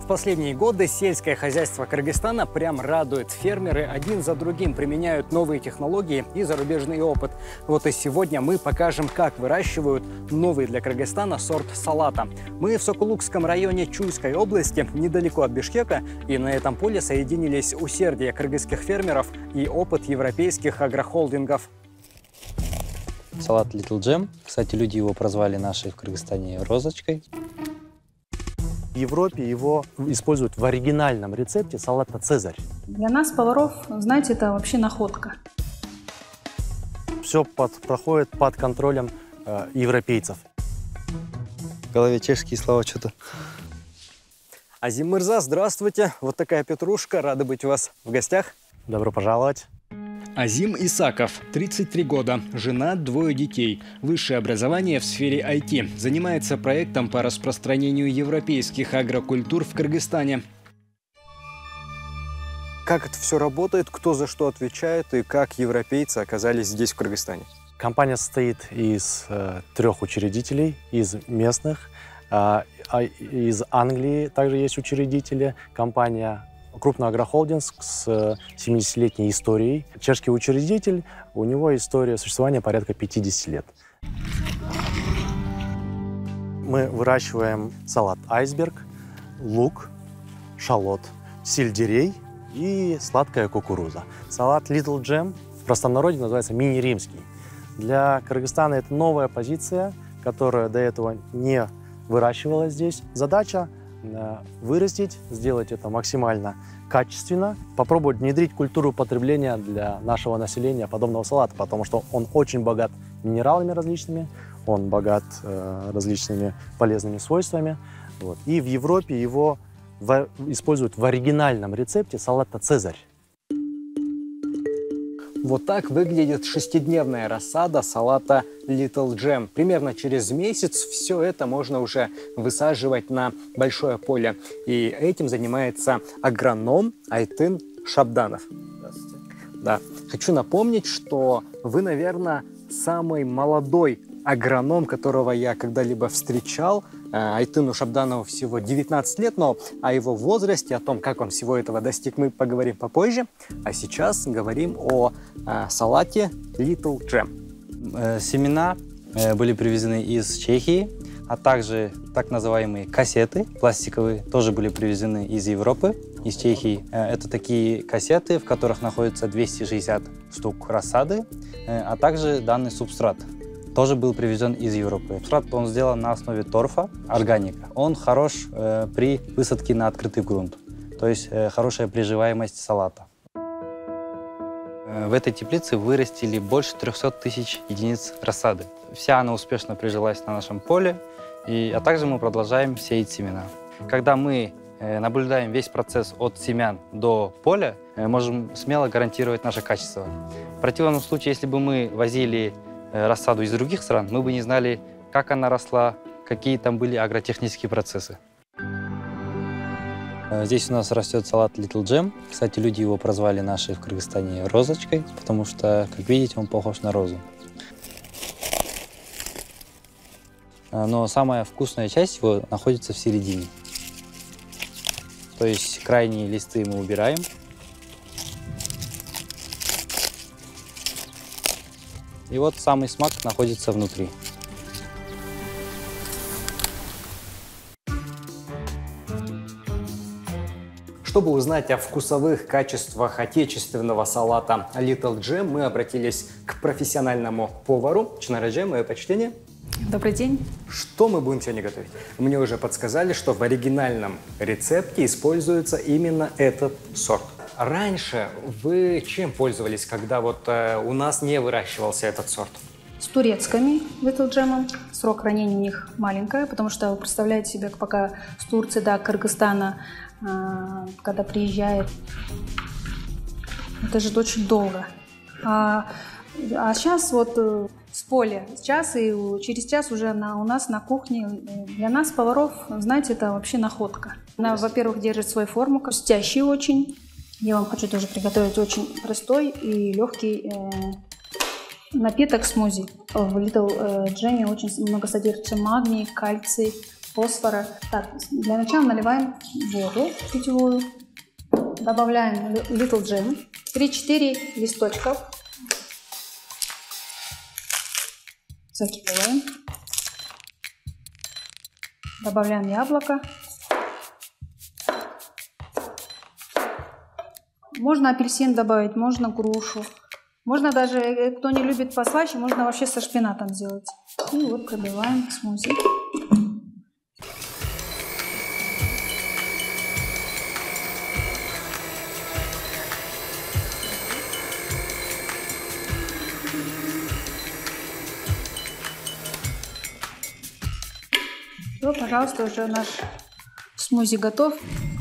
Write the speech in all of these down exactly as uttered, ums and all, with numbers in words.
В последние годы сельское хозяйство Кыргызстана прям радует. Фермеры один за другим применяют новые технологии и зарубежный опыт. Вот и сегодня мы покажем, как выращивают новый для Кыргызстана сорт салата. Мы в Сокулукском районе Чуйской области, недалеко от Бишкека, и на этом поле соединились усердие кыргызских фермеров и опыт европейских агрохолдингов. Салат Little Gem. Кстати, люди его прозвали наши в Кыргызстане розочкой. В Европе его используют в оригинальном рецепте салата «Цезарь». Для нас, поваров, знаете, это вообще находка. Все под, проходит под контролем э, европейцев. В голове чешские слова что-то. Азим Мырза, здравствуйте. Вот такая петрушка. Рады быть у вас в гостях. Добро пожаловать. Азим Исаков, тридцать три года, женат, двое детей. Высшее образование в сфере ай ти. Занимается проектом по распространению европейских агрокультур в Кыргызстане. Как это все работает, кто за что отвечает и как европейцы оказались здесь, в Кыргызстане? Компания состоит из э, трех учредителей, из местных. Э, из Англии также есть учредители. Компания крупный агрохолдинг с семидесятилетней историей. Чешский учредитель, у него история существования порядка пятидесяти лет. Мы выращиваем салат айсберг, лук, шалот, сельдерей и сладкая кукуруза. Салат Little Gem в простонародье называется мини-римский. Для Кыргызстана это новая позиция, которая до этого не выращивалась здесь. Задача вырастить, сделать это максимально качественно, попробовать внедрить культуру потребления для нашего населения подобного салата, потому что он очень богат минералами различными, он богат э, различными полезными свойствами. Вот. И в Европе его в, используют в оригинальном рецепте салата «Цезарь». Вот так выглядит шестидневная рассада салата Little Gem. Примерно через месяц все это можно уже высаживать на большое поле. И этим занимается агроном Айтын Шабданов. Здравствуйте. Да. Хочу напомнить, что вы, наверное, самый молодой агроном, которого я когда-либо встречал. Айтыну Шабданову всего девятнадцать лет, но о его возрасте, о том, как он всего этого достиг, мы поговорим попозже. А сейчас говорим о э, салате Little Gem. Семена были привезены из Чехии, а также так называемые кассеты пластиковые тоже были привезены из Европы, из Чехии. Это такие кассеты, в которых находится двести шестьдесят штук рассады, а также данный субстрат тоже был привезен из Европы. Субстрат он сделан на основе торфа, органика. Он хорош э, при высадке на открытый грунт, то есть э, хорошая приживаемость салата. Э, в этой теплице вырастили больше трёхсот тысяч единиц рассады. Вся она успешно прижилась на нашем поле, и, а также мы продолжаем сеять семена. Когда мы э, наблюдаем весь процесс от семян до поля, э, можем смело гарантировать наше качество. В противном случае, если бы мы возили рассаду из других стран, мы бы не знали, как она росла, какие там были агротехнические процессы. Здесь у нас растет салат Little Gem. Кстати, люди его прозвали наши в Кыргызстане розочкой, потому что, как видите, он похож на розу. Но самая вкусная часть его находится в середине. То есть крайние листы мы убираем. И вот самый смак находится внутри. Чтобы узнать о вкусовых качествах отечественного салата Little Gem, мы обратились к профессиональному повару. Чинараджем, мое почтение. Добрый день. Что мы будем сегодня готовить? Мне уже подсказали, что в оригинальном рецепте используется именно этот сорт. Раньше вы чем пользовались, когда вот э, у нас не выращивался этот сорт? С турецкими Little Gem. Срок хранения у них маленькая, потому что вы представляете себе, пока с Турции до Кыргызстана, э, когда приезжает, это же очень долго. А, а сейчас вот э, с поля, сейчас и через час уже на, у нас на кухне. Для нас, поваров, знаете, это вообще находка. Она, во-первых, держит свою форму, хрустящий очень. Я вам хочу тоже приготовить очень простой и легкий э, напиток смузи. В Little Gem очень много содержится магний, кальций, фосфора. Так, для начала наливаем воду питьевую, добавляем Little Gem, три-четыре листочка, закидываем, добавляем яблоко. Можно апельсин добавить, можно грушу. Можно даже, кто не любит послаще, можно вообще со шпинатом сделать. И вот пробиваем смузи. Все, пожалуйста, уже наш смузи готов.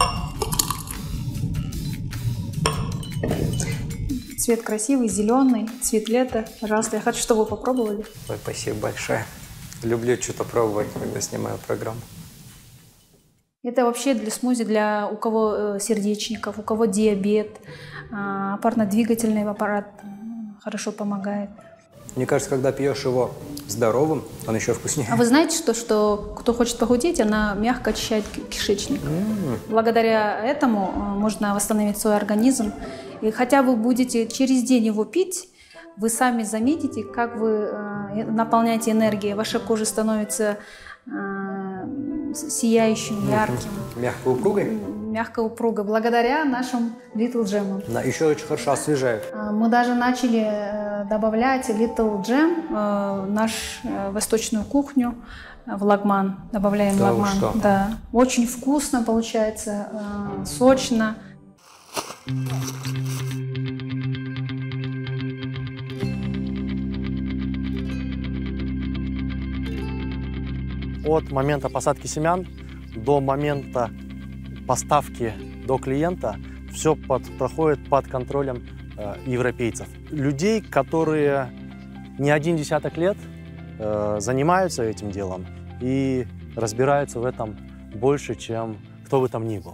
Цвет красивый, зеленый, цвет лета. Пожалуйста, я хочу, чтобы вы попробовали. Ой, спасибо большое. Люблю что-то пробовать, когда снимаю программу. Это вообще для смузи, для у кого сердечников, у кого диабет, опорно-двигательный аппарат хорошо помогает. Мне кажется, когда пьешь его здоровым, он еще вкуснее. А вы знаете, что, что кто хочет похудеть, она мягко очищает кишечник. Mm. Благодаря этому можно восстановить свой организм. И хотя вы будете через день его пить, вы сами заметите, как вы э, наполняете энергией. Ваша кожа становится э, сияющим, ярким. Мягко упругой? Мягко упругой, благодаря нашим Little Gem. Да, еще очень хорошо освежает. Мы даже начали добавлять Little Gem в нашу восточную кухню, в лагман. Добавляем да лагман. Что? Да. Очень вкусно получается, сочно. От момента посадки семян до момента поставки до клиента все под, проходит под контролем э, европейцев. Людей, которые не один десяток лет э, занимаются этим делом и разбираются в этом больше, чем кто бы там ни был.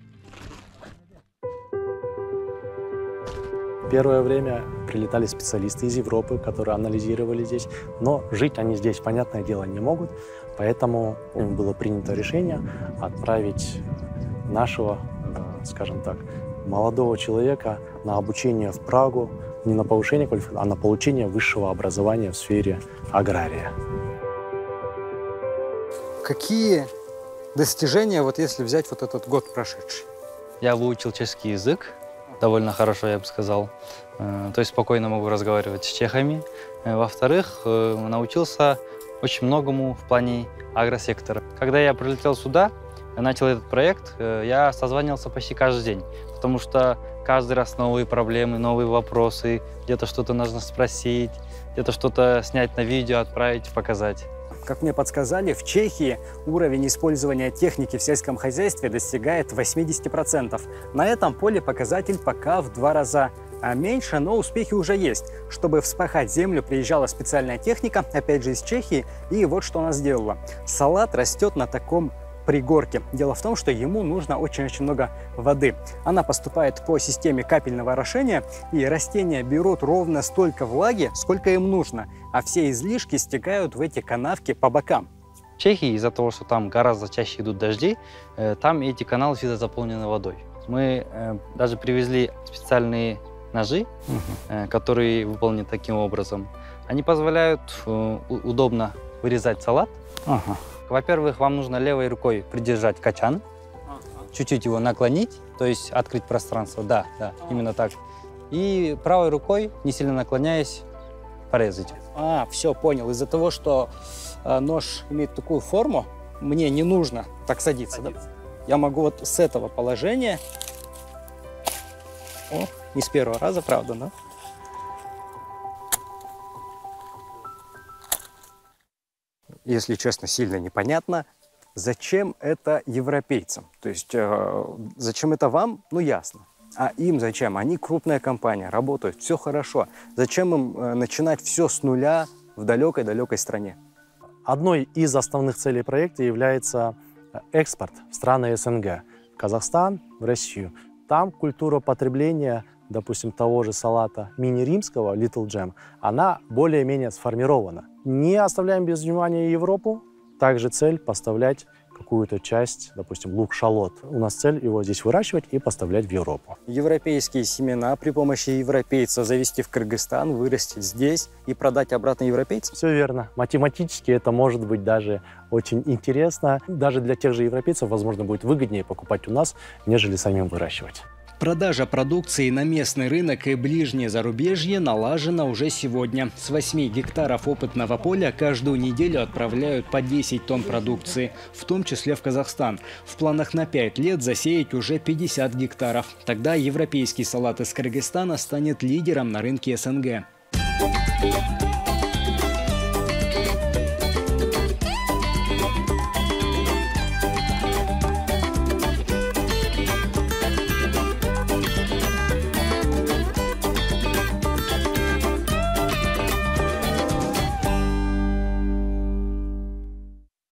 Первое время прилетали специалисты из Европы, которые анализировали здесь, но жить они здесь, понятное дело, не могут, поэтому было принято решение отправить нашего, скажем так, молодого человека на обучение в Прагу, не на повышение квалификации, а на получение высшего образования в сфере агрария. Какие достижения, вот если взять вот этот год прошедший? Я выучил чешский язык. Довольно хорошо, я бы сказал. То есть спокойно могу разговаривать с чехами. Во-вторых, научился очень многому в плане агросектора. Когда я прилетел сюда, начал этот проект, я созванивался почти каждый день, потому что каждый раз новые проблемы, новые вопросы, где-то что-то нужно спросить, где-то что-то снять на видео, отправить, показать. Как мне подсказали, в Чехии уровень использования техники в сельском хозяйстве достигает восьмидесяти процентов. На этом поле показатель пока в два раза меньше, но успехи уже есть. Чтобы вспахать землю, приезжала специальная техника, опять же из Чехии, и вот что она сделала. Салат растет на таком пригорке. Дело в том, что ему нужно очень-очень много воды. Она поступает по системе капельного орошения, и растения берут ровно столько влаги, сколько им нужно, а все излишки стекают в эти канавки по бокам. В Чехии из-за того, что там гораздо чаще идут дожди, там эти каналы всегда заполнены водой. Мы даже привезли специальные ножи, угу. которые выполнены таким образом. Они позволяют удобно вырезать салат. Ага. Во-первых, вам нужно левой рукой придержать качан, чуть-чуть его наклонить, то есть открыть пространство, да, да, именно так. И правой рукой, не сильно наклоняясь, порезать. А, все, понял. Из-за того, что э, нож имеет такую форму, мне не нужно так садиться. Да? Я могу вот с этого положения, о, не с первого раза, правда, да? Если честно, сильно непонятно, зачем это европейцам. То есть, э, зачем это вам, ну ясно. А им зачем? Они крупная компания, работают, все хорошо. Зачем им э, начинать все с нуля в далекой-далекой стране? Одной из основных целей проекта является экспорт в страны эс эн гэ. В Казахстан, в Россию. Там культура потребления, допустим, того же салата мини-римского, Little Gem, она более-менее сформирована. Не оставляем без внимания Европу. Также цель поставлять какую-то часть, допустим, лук-шалот. У нас цель его здесь выращивать и поставлять в Европу. Европейские семена при помощи европейцев завести в Кыргызстан, вырастить здесь и продать обратно европейцам? Все верно. Математически это может быть даже очень интересно. Даже для тех же европейцев, возможно, будет выгоднее покупать у нас, нежели самим выращивать. Продажа продукции на местный рынок и ближнее зарубежье налажена уже сегодня. С восьми гектаров опытного поля каждую неделю отправляют по десять тонн продукции, в том числе в Казахстан. В планах на пять лет засеять уже пятьдесят гектаров. Тогда европейский салат из Кыргызстана станет лидером на рынке СНГ.